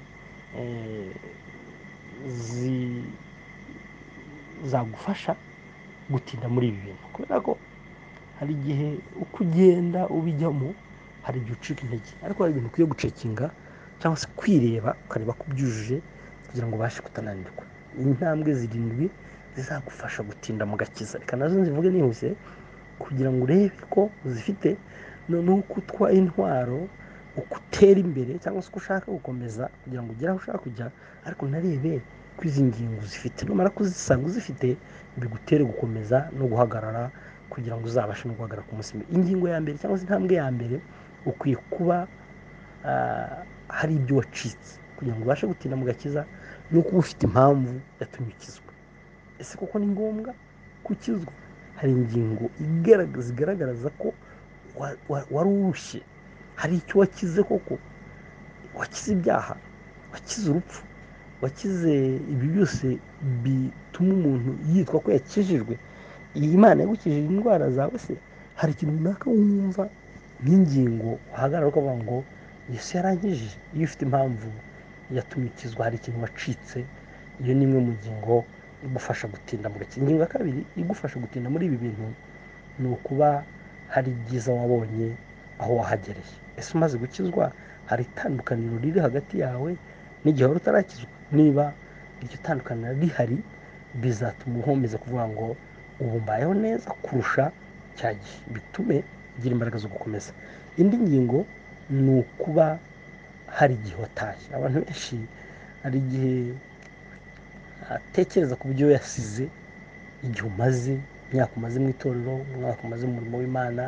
zagufasha gutinda muri ibi bintu, kubera ko hari igihe uko ugenda ubijyamo hari igihe ucika intege, ariko hari ibintu ukwiye gucekinga cyangwa se kwireba ukareba ko ubyujuje kugira ngo ubashe kutananirwa. Intambwe zirindwi zizagufasha gutinda mu gakiza, reka nazo nzivuge nihuse kugira ngo urebe ko uzifite, noneho uko utwaye intwaro, uko utera imbere cyangwa se uko ushaka gukomeza kugira ngo ugere aho ushaka kujya, ariko narebe ko izi ngingo uzifite. Numara kuzisanga uzifite, bigutere gukomeza no guhagarara kugira ngo uzabashe no guhagarara ku munsi. Ingingo ya mbere cyangwa se intambwe ya mbere, ukwiye kuba hari ibyo wacitse kugira ngo ubashe gutinda mu gakiza, no kuba ufite impamvu yatumye ukizwa. Ese koko ni ngombwa gukizwa? Hari ingingo zigaragaza ko wari urushye, hari icyo wakize koko, wakize ibyaha, wakize urupfu, wakize ibi byose bituma umuntu yitwa ko yakijijwe. Iyi Imana yagukijije indwara zawe, se hari ikintu runaka wumva nk'ingingo uhagarara ukavuga ngo Yesu yarankijije? Iyo ufite impamvu yatumye ukizwa, hari ikintu wacitse, iyo ni imwe mu ngingo igufasha gutinda mu gakiza. Ingingo ya kabiri igufasha gutinda muri ibi bintu ni ukuba hari ibyiza wabonye aho wahagereye. Ese umaze gukizwa, hari itandukaniro riri hagati yawe n'igihe wari utarakizwa? Niba iryo tandukaniro rihari, bizatuma ukomeza kuvuga ngo ubu mbayeho neza kurusha cya gihe, bitume ugira imbaraga zo gukomeza. Indi ngingo ni ukuba hari igihe wataye. Abantu benshi hari igihe atekereza ku byo yasize, igihe umaze, imyaka umaze mu itorero, umwaka umaze mu murimo w'Imana,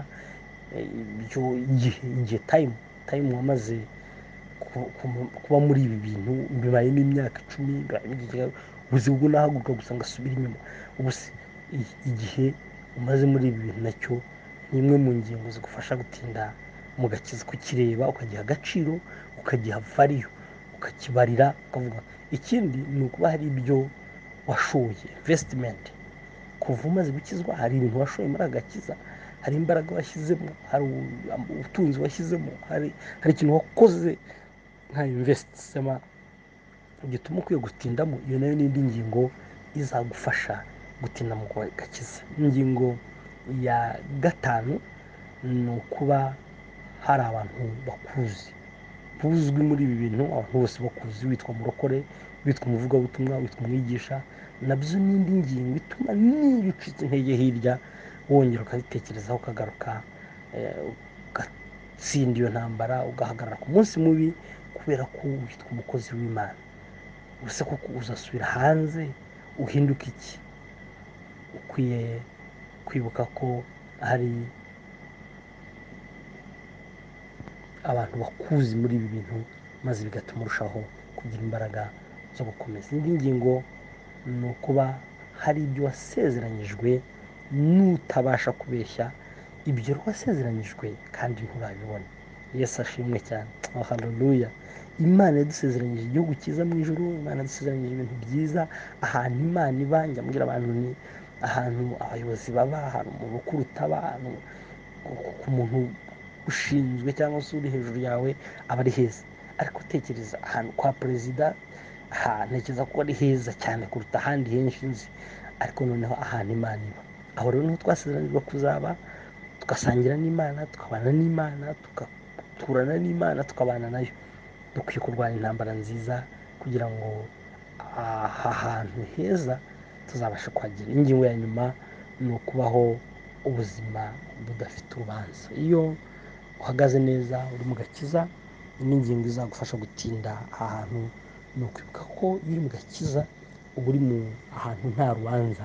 igihe time time wamaze kuba muri ibi bintu, bibayemo imyaka icumi, ubuzima bwo nahaguruka gusa ngo asubire inyuma. Ubu igihe umaze muri ibi bintu nacyo ni imwe mu ngingo zigufasha gutinda mu gakiza, kukireba ukagiha agaciro, ukagiha value, ukakibarira, ukavuga. Ikindi ni ukuba hari ibyo washoye, investment. Kuva umaze gukizwa hari ibintu washoye muri agakiza, hari imbaraga washyizemo, hari ubutunzi washyizemo, hari hari ikintu wakoze nka invest sema gituma ukwiye gutindamo. Iyo nayo ni indi ngingo izagufasha gutinda mu gakiza. Ingingo ya gatanu ni ukuba hari abantu bakuzi, buzwi muri ibi bintu, abantu bose bakuzi, witwa murokore, witwa umuvugabutumwa, witwa umwigisha. Nabyo ni indi ngingo ituma niba ucitse intege hirya wongera ukazitekerezaho, ukagaruka ugatsinda iyo ntambara, ugahagarara ku munsi mubi kubera ko witwa umukozi w'Imana. Ubuse koko uzasubira hanze uhinduka iki? Ukwiye kwibuka ko hari abantu bakuzi muri ibi bintu, maze bigatuma urushaho kugira imbaraga zo gukomeza. Indi ngingo ni ukuba hari ibyo wasezeranyijwe n'utabasha kubeshya, ibyo wasezeranyijwe kandi nturabibona. Yesu ashimwe cyane. Oh, haleluya. Imana yadusezeranyije igihugu cyiza mu ijuru, Imana yadusezeranyije ibintu byiza, ahantu Imana iba. Njya mbwira abantu ni ahantu abayobozi baba, ahantu umuntu ukuru utaba, ahantu ku muntu ushinzwe cyangwa se uri hejuru yawe aba ari heza. Ariko tekereza ahantu kwa perezida, ntekereza ko ari heza cyane kuruta ahandi henshi nzi. Ariko noneho ahantu Imana iba, aho rero niho twasezeranirwa kuzaba, tugasangira n'Imana, tukabana n'Imana, tugaturana n'Imana, tukabana nayo. Dukwiye kurwanya intambara nziza kugira ngo aha hantu heza tuzabashe kuhagera. Ingingo ya nyuma ni ukubaho ubuzima budafite urubanza. Iyo uhagaze neza uri mu gakiza, ni ingingo izagufasha gutinda aha hantu. Ni ukwibuka ko iyo uri mu gakiza uba uri mu ahantu nta rubanza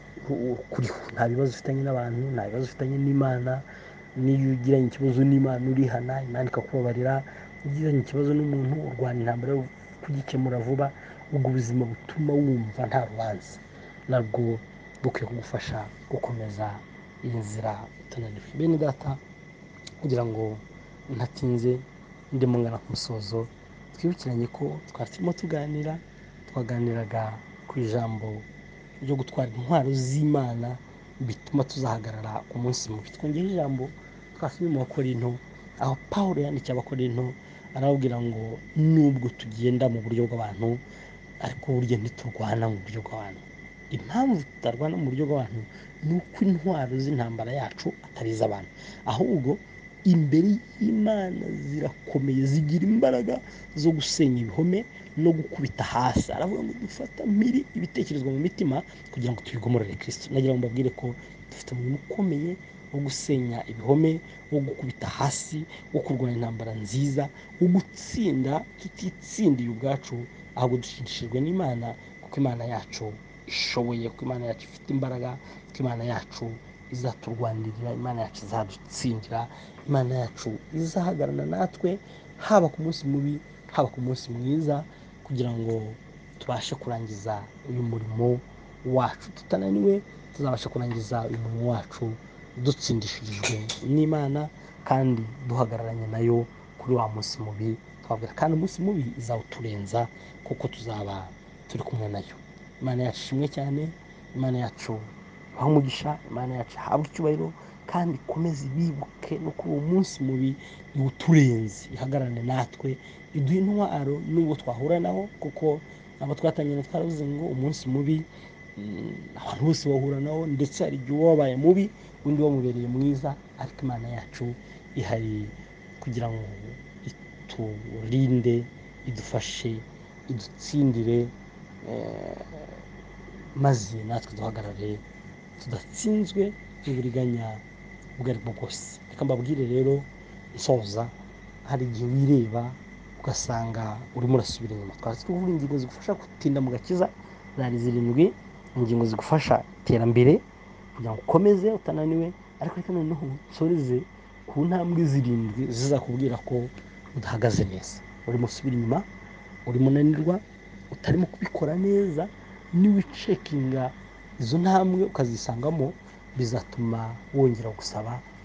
kuriho, nta bibazo ufitanye n'abantu, nta bibazo ufitanye n'Imana. Niyo ugiranye ikibazo n'Imana urihana, Imana ikakubabarira. Ugiranye ikibazo n'umuntu urwana intambara yo kugikemura vuba. Ubwo ubuzima butuma wumva nta rubanza nabwo bukwiye kugufasha gukomeza iyi nzira utananiwe. Bene data, kugira ngo ntatinze ndimo ngana ku musozo, twibukiranye ko twari turimo tuganira twaganiraga ku ijambo ryo gutwara intwaro z'Imana bituma tuzahagarara ku munsi mubi. Twongera ijambo twasomye mu Bakorinto, aho Pawulo yandikiye Abakorinto arababwira ngo nubwo tugenda mu buryo bw'abantu, ariko burya ntiturwana mu buryo bw'abantu. Impamvu tutarwana mu buryo bw'abantu ni uko intwaro z'intambara yacu atari iz'abantu, ahubwo imbere y'Imana zirakomeye, zigira imbaraga zo gusenya ibihome no gukubita hasi. Aravuga ngo dufata mpiri ibitekerezwa mu mitima kugira ngo tubigomorere Kristo. Nagira ngo mbabwire ko dufite umuntu ukomeye wo gusenya ibihome, wo gukubita hasi, wo kurwanya intambara nziza, wo gutsinda tutitsindiye ubwacu, ahubwo dushimishijwe n'Imana, kuko Imana yacu ishoboye, kuko Imana yacu ifite imbaraga, kuko Imana yacu izaturwanirira, Imana yacu izadutsindira, Imana yacu izahagarana natwe haba ku munsi mubi haba ku munsi mwiza, kugira ngo tubashe kurangiza uyu murimo wacu tutananiwe. Tuzabasha kurangiza uyu murimo wacu dutsindishirijwe n'Imana kandi duhagararanye nayo kuri wa munsi mubi. Twabwira kandi umunsi mubi izawuturenza kuko tuzaba turi kumwe nayo. Imana yacu ishimwe cyane, Imana yacu ibahe umugisha, Imana yacu ihabwe icyubahiro, kandi ikomeze ibibuke no kuri uwo munsi mubi iwuturenze, ihagararane natwe, iduhe intwaro n'ubwo twahura naho, kuko abo twatangiranye twaravuze ngo umunsi mubi abantu bose bahura nawo, ndetse hari igihe uba wabaye mubi undi wamubereye mwiza, ariko Imana yacu ihari kugira ngo iturinde, idufashe, idutsindire, maze natwe duhagarare tudatsinzwe n'uburiganya ubwo ari bwo bwose. Reka mbabwire rero nsoza, hari igihe wireba ugasanga urimo urasubira inyuma. Twari tuvuga ingingo zigufasha gutinda mu gakiza, zari zirindwi, ingingo zigufasha iterambere kugira ngo ukomeze utananiwe. Ariko reka noneho nsoreze ku ntambwe zirindwi zizakubwira ko udahagaze neza, urimo usubira inyuma, urimo unanirwa, utarimo kubikora neza. Niba ucekinga izo ntambwe ukazisangamo, bizatuma wongera gusaba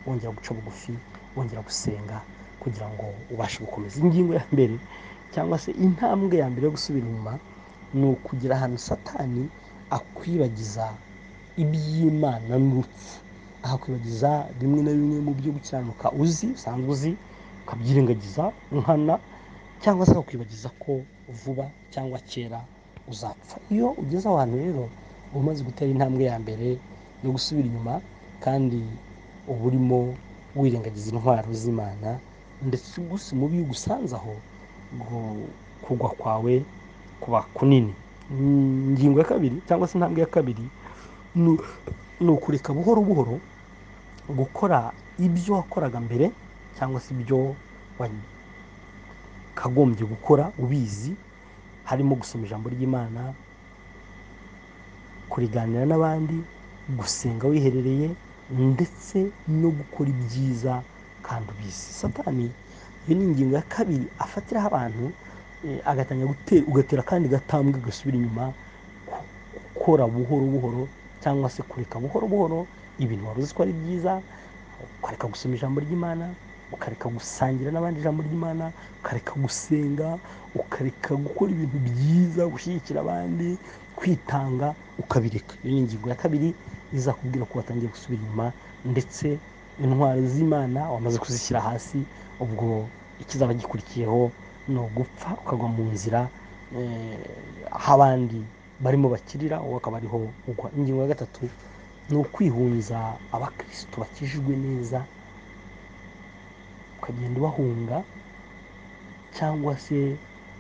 wongera guca bugufi, wongera gusenga kugira ngo ubashe gukomeza. Ingingo ya mbere cyangwa se intambwe ya mbere yo gusubira inyuma ni ukugira ahantu Satani akwibagiza iby'Imana n'urupfu, akakwibagiza bimwe na bimwe mu byo gukiranuka uzi usanzwe uzi ukabyirengagiza nkana, cyangwa se akakwibagiza ko vuba cyangwa kera uzapfa. Iyo ugeze ahantu rero uba umaze gutera intambwe ya mbere yo gusubira inyuma, kandi uba urimo wirengagiza intwaro z'Imana, ndetse umunsi mubi iyo ugusanze aho kugwa kwawe kuba kunini. Ingingo ya kabiri cyangwa se intambwe ya kabiri ni ukureka buhoro buhoro gukora ibyo wakoraga mbere cyangwa se ibyo wakagombye gukora ubizi, harimo gusoma ijambo ry'Imana, kuriganira n'abandi, gusenga wiherereye, ndetse no gukora ibyiza kandi ubizi. Satani iyo ni ingingo ya kabiri afatiraho abantu, agatangira gutera ugatera kandi gatambwe gasubira inyuma, gukora buhoro buhoro cyangwa se kureka buhoro buhoro ibintu wari uzi ko ari byiza, ukareka gusoma ijambo ry'Imana, ukareka gusangira n'abandi ijambo ry'Imana, ukareka gusenga, ukareka gukora ibintu byiza, gushyigikira abandi, kwitanga, ukabireka. Iyo ni ingingo ya kabiri izakubwira ko watangiye gusubira inyuma, ndetse intwaro z'Imana wamaze kuzishyira hasi. Ubwo ikizaba gikurikiyeho ni ugupfa ukagwa mu nzira aho abandi barimo bakirira, wowe akaba ariho ugwa. Ingingo ya gatatu ni ukwihunza abakristo bakijijwe neza, ukagenda ubahunga, cyangwa se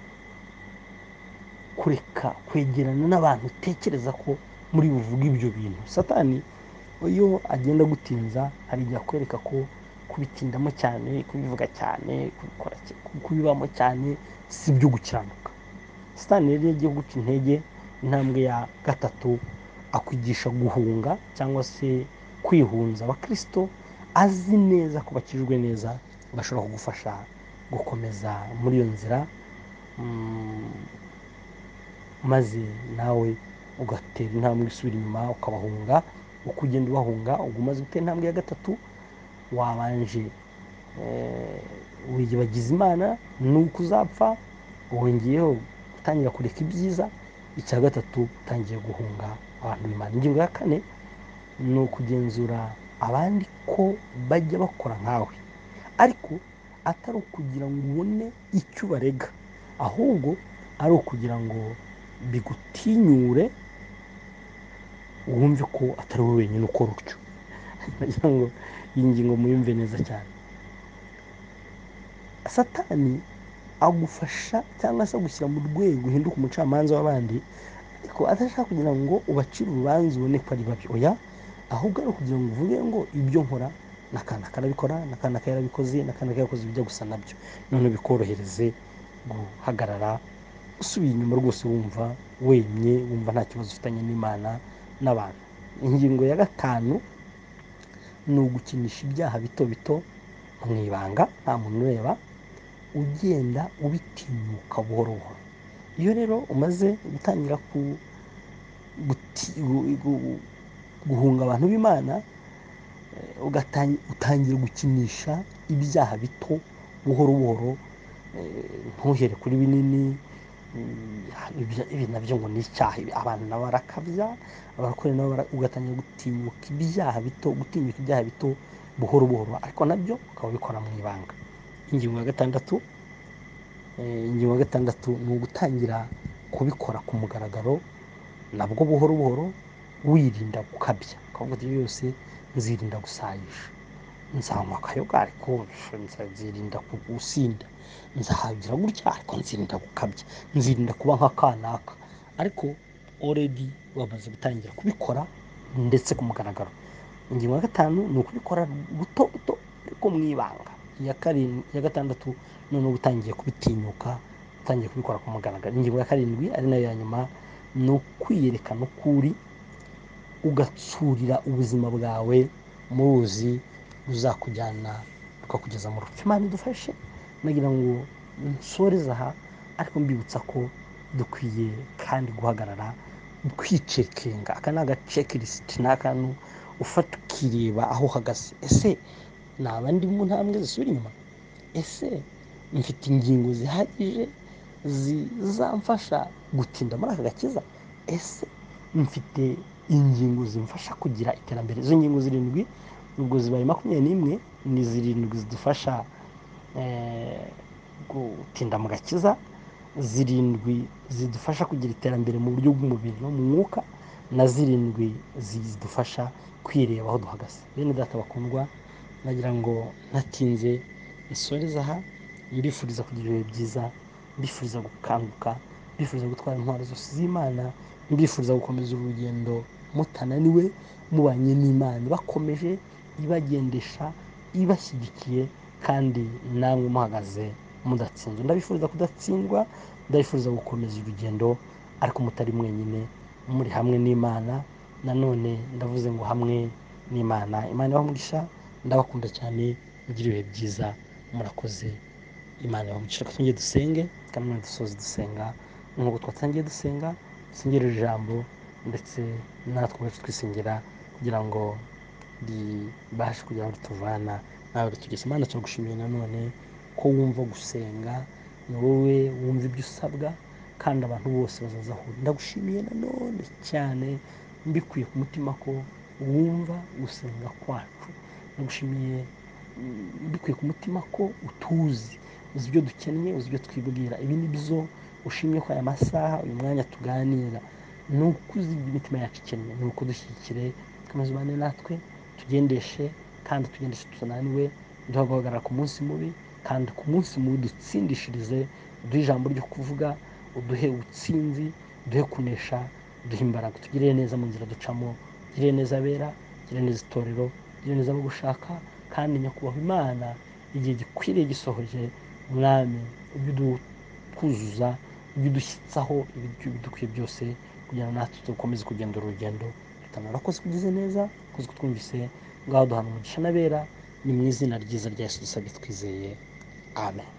kureka kwegerana n'abantu utekereza ko muri buvuge ibyo bintu. Satani iyo agenda gutinza hari igihe akwereka ko kubitindamo cyane, kubivuga cyane, kubikora kubibamo cyane si byo gukiranuka. Satani rero yagiye guca intege, intambwe ya gatatu akwigisha guhunga cyangwa se kwihunza abakristo azi neza ko bakijwe neza, bashobora kugufasha gukomeza muri iyo nzira, maze nawe ugatera intambwe isubira inyuma ukabahunga. Uko ugenda ubahunga ubwo umaze gutera intambwe ya gatatu, wabanje wiyibagiza Imana nuko uzapfa, wongeyeho gutangira kureka ibyiza. Icya gatatu utangiye guhunga abantu b'Imana. Ingingo ya kane ni ukugenzura abandi ko bajya bakora nkawe, ariko atari ukugira ngo ubone icyo ubarega, ahubwo ari ukugira ngo bigutinyure, wumve ko atari wowe wenyine ukora utyo. Nagira ngo iyi ngingo muyumve neza cyane. Satani agufasha cyangwa se agushyira mu rwego uhinduka umucamanza w'abandi, ariko adashaka kugira ngo ubacire urubanza ubone ko ari babi. Oya, ahubwo ari ukugira ngo uvuge ngo ibyo nkora n'akana karabikora, n'akana yarabikoze, n'akana yarakoze ibijya gusa nabyo, none bikorohereze guhagarara usubiye inyuma rwose, wumva wemye, wumva nta kibazo ufitanye n'Imana n'abantu. Ingingo ya gatanu ni ugukinisha ibyaha bito bito mu ibanga, nta muntu ureba, ugenda ubitinyuka buhoro buhoro. Iyo rero umaze gutangira guhunga abantu b'Imana, utangira gukinisha ibyaha bito buhoro buhoro, ntuhere kuri binini. Ibi nabyo ngo ni icyaha, abantu nabo barakabya, abakora nabo ugatangira gutinyuka ibyaha bito, gutinyuka ibyaha bito buhoro buhoro, ariko nabyo ukaba ubikora mu ibanga. Ingingo ya gatandatu ingingo ya gatandatu ni ugutangira kubikora ku mugaragaro, nabwo buhoro buhoro, wirinda gukabya. Ukavuga ati yose nzirinda gusayisha, nzanywa akayoga ariko nzirinda kugusinda, nzahagira gutya ariko nzirinda gukabya, nzirinda kuba nk'akanaka, ariko already wamaze gutangira kubikora ndetse ku mugaragaro. Ingingo ya gatanu ni ukubikora buto buto ariko mu ibanga. Iya karindwi iya gatandatu none utangiye kubitinyuka, utangiye kubikora ku mugaragaro. Ingingo ya karindwi ari nayo ya nyuma ni ukwiyerekana ukuri, ugatsurira ubuzima bwawe mu ruzi ruzakujyana rukakugeza mu rupfu. Imana idufashe. Nagira ngo nsoreze aha, ariko mbibutsa ko dukwiye kandi guhagarara kwicekinga. Aka ni agacekilisiti, ni akantu ufata ukireba aho uhagaze. Ese naba ndi mu ntambwe zisubira inyuma? Ese mfite ingingo zihagije zizamfasha gutinda muri aka gakiza? Ese mfite ingingo zimfasha kugira iterambere? Izo ngingo zirindwi ubwo zibaye makumyabiri n'imwe, ni zirindwi zidufasha gutinda mu gakiza, zirindwi zidufasha kugira iterambere mu buryo bw'umubiri no mu mwuka, na zirindwi zidufasha kwireba aho duhagaze. Bene data bakundwa, nagira ngo ntatinze nsoreze aha, mbifuriza kugira ibihe byiza, mbifuriza gukanguka, mbifuriza gutwara intwaro zose z'Imana, mbifuriza gukomeza urugendo mutananiwe, mubanye n'Imana bakomeje ibagendesha, ibashyigikiye, kandi namwe muhagaze mudatsinzwe. Ndabifuriza kudatsindwa, ndabifuriza gukomeza urugendo ariko mutari mwenyine, muri hamwe n'Imana. Nanone ndavuze ngo hamwe n'Imana. Imana ibahe, ndabakunda cyane, mugire ibihe byiza, murakoze. Imana ibahe umugisha. Twongere dusenge kandi dusoze dusenga nk'uko twatangiye dusenga, dusengera ijambo ndetse natwe ubwacu twisengera kugira ngo ribashe kugira ngo rituvana nawe ritugeze. Imana turagushimiye nanone ko wumva gusenga, ni wowe wumva ibyo usabwa kandi abantu bose bazaza aho. Ndagushimiye nanone cyane mbikuye ku mutima ko wumva gusenga kwacu. Ndagushimiye mbikuye ku mutima ko utuzi, uzi ibyo dukennye, uzi ibyo twibwira. Ibi ni byo ushimye ko aya masaha, uyu mwanya tuganira, ni uko uzi imitima yacu ikennye. Ni uko dushyigikire, komeza ubane natwe, tugendeshe kandi tugendeshe tutananiwe, duha guhagarara ku munsi mubi, kandi ku munsi mubi dutsindishirize, uduhe ijambo ryo kuvuga, uduhe ubutsinzi, uduhe kunesha, uduhe imbaraga. Tugirire neza mu nzira ducamo, ugirire neza abera, ugirire neza itorero, ugirire neza abo gushaka, kandi nyakubahwa Imana, igihe gikwiriye gisohoje, mwami ujye udukuzuza, ujye udushyitsaho ibidukwiye byose, kugira ngo natwe dukomeze kugenda urugendo tutana. Urakoze kugize neza, urakoze kutwumvise, ngaho duhana umugisha n'abera, ni mu izina ryiza rya Yesu dusabye twizeye, amen.